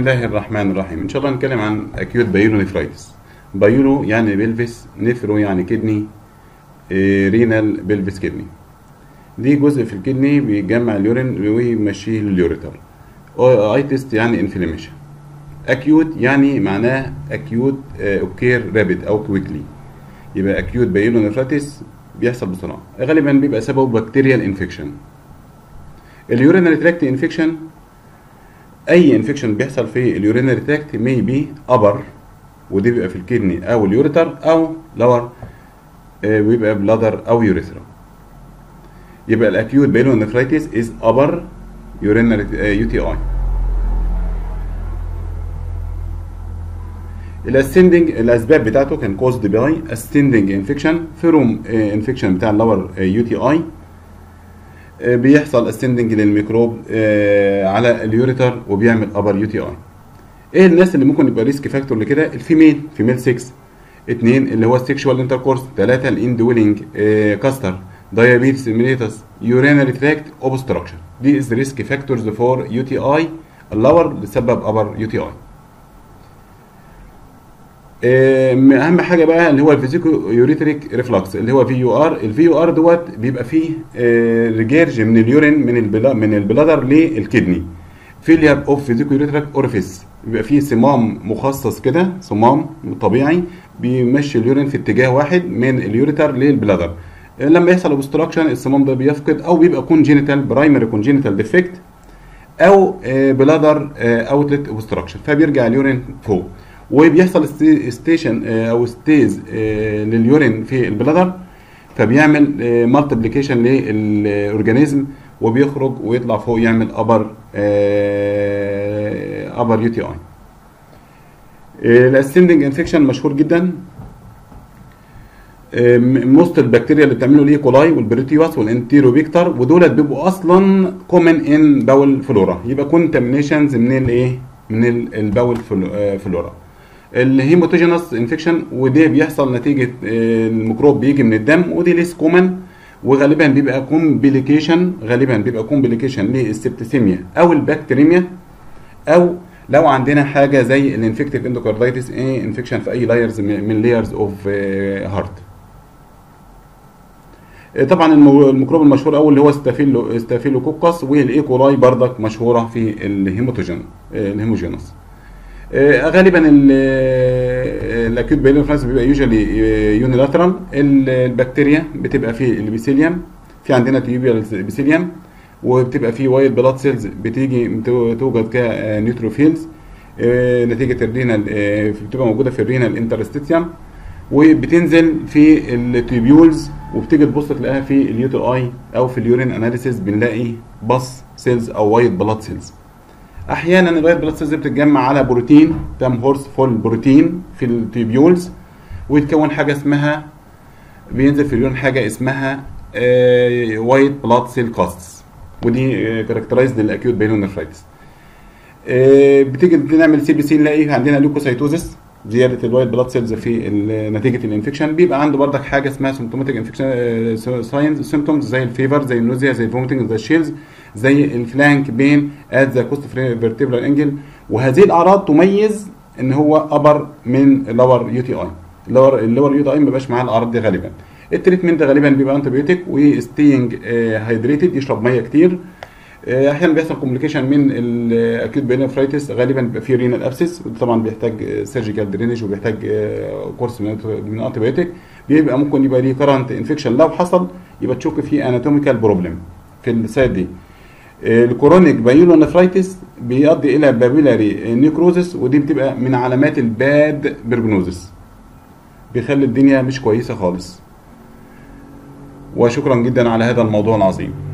الله الرحمن الرحيم. ان شاء الله هنتكلم عن اكيوت بايلونيفرايتس. بايلو يعني بلفس، نفرو يعني كدني، رينال بلفس كدني. دي جزء في الكدني بيجمع اليورين ويمشيه لليوريتر. ايتست يعني انفلاميشن. اكيوت يعني معناه اكيوت اوكير رابيد او كويكلي. يبقى اكيوت بايلونيفرايتس بيحصل بسرعه، غالبا بيبقى سببه بكتيريال انفكشن. اليورينال تراكت انفكشن، اي انفكشن بيحصل في اليورينري تراكت مي بي ابر، ودي بيبقى في الكدني او اليوريتر، او لور بيبقى بلادر او يوريثرا. يبقى الاكيوت بايلونيفرايتس از ابر يورينري يو تي اي. الاسندنج الاسباب بتاعته كان كوزد باي اسندنج انفكشن، فيروم انفكشن بتاع اللور يو تي اي. بيحصل اسندنج للميكروب على اليوريتر وبيعمل ابر يو تي اي. ايه الناس اللي ممكن يبقى ريسك فاكتور لكده؟ الفيميل 6، 2 اللي هو السكشوال انتركورس، 3 الاندويلنج كاستر، دايابيتس ميليتس، يورينري تراكت اوبستراكشن. دي از ريسك فاكتورز فور يو تي اي اللور لسبب ابر يو تي اي. اهم حاجه بقى اللي هو الفيزيكو يوريتريك ريفلكس اللي هو في يو ار. الفي يو ار دوت بيبقى فيه ريجيرج من اليورين من البلادر للكدني. فيلير اوف فيزيكو يوريتريك اورفيس، بيبقى فيه صمام مخصص كده، صمام طبيعي بيمشي اليورين في اتجاه واحد من اليوريتر للبلادر. لما يحصل اوبستراكشن الصمام ده بيفقد، او بيبقى كونجينيتال برايمري كونجينيتال ديفكت، او بلادر اوتلت اوبستراكشن، فبيرجع اليورين فوق وبيحصل ستيشن او ستيز لليورين في البلادر، فبيعمل مالتيبليكيشن للاورجانيزم وبيخرج ويطلع فوق يعمل ابر يو تي اي. الاسندنج انفكشن مشهور جدا. موست البكتيريا اللي بتعمله ليه كولاي والبريتيوس والانتيروبيكتر، ودولت بيبقوا اصلا كومن ان باول فلورا، يبقى كونتامينيشنز من الايه؟ من الباول فلورا. الهيموتوجينوس انفكشن، وده بيحصل نتيجه الميكروب بيجي من الدم، ودي ليس كومن، وغالبا بيبقى كومبليكيشن، للسبتسيميا او البكتيريميا، او لو عندنا حاجه زي الانفكتيف اندوكاردايتس انفكشن في اي لايرز من لايرز اوف هارت. طبعا الميكروب المشهور قوي اللي هو ستافيلوكوكس، والايكولاي بردك مشهوره في الهيموجينوس. غالبا الاكيوت بايلونيفرايتس بيبقى يوجوالي يونيلاترال. البكتيريا بتبقى في البيسيليوم، في عندنا تيوبيال بيسيليوم، وبتبقى في وايت بلاد سيلز بتيجي توجد كنيوتروفيلز نتيجه الرينال، بتبقى موجوده في الرينال انترستيتيوم، وبتنزل في التيبيولز، وبتيجي تبص تلاقيها في اليو تي اي او في اليورين اناليسيس بنلاقي باص سيلز او وايت بلاد سيلز. احيانا الوايت بلاد سيلز بتتجمع على بروتين، تام هورس فول بروتين في التيبيولز، ويتكون حاجه اسمها، بينزل في اليورين حاجه اسمها وايت بلاد سيل كاستس، ودي كاركترايزد للاكيوت بايلونيفرايتس. بتيجي نعمل سي بي سي نلاقي عندنا ليوكوسايتوزس، زياده الوايت بلاد سيلز في نتيجه الانفكشن. بيبقى عنده بردك حاجه اسمها سيمتوماتيك انفكشن ساينز سيمتومز، زي الفيفر، زي النوزيا، زي الفوميتنج، زي الشيلز، زي الفلانك بين ات ذا كوست فيرتيبرال انجل. وهذه الاعراض تميز ان هو ابر من اللور يو تي اي. اللور يو تي اي ما بيبقاش معاه الاعراض دي غالبا. التريتمنت غالبا بيبقى انتيبيوتيك وستينج هايدريتد، يشرب ميه كتير. احيانا بيحصل كومبليكيشن من الاكيوت بايلونيفرايتس، غالبا بيبقى فيه رينال ابسس، طبعا بيحتاج سيرجيكال درينج وبيحتاج كورس من انتيبيوتيك. بيبقى ممكن يبقى ليه كرنت انفكشن، لو حصل يبقى تشك فيه اناتوميكال بروبلم في السايد دي. الكورونيك بايلونيفرايتس بيؤدي الى بابيلاري نيكروزس، ودي بتبقى من علامات الباد بيرجنوزس، بيخلي الدنيا مش كويسه خالص. وشكرا جدا على هذا الموضوع العظيم.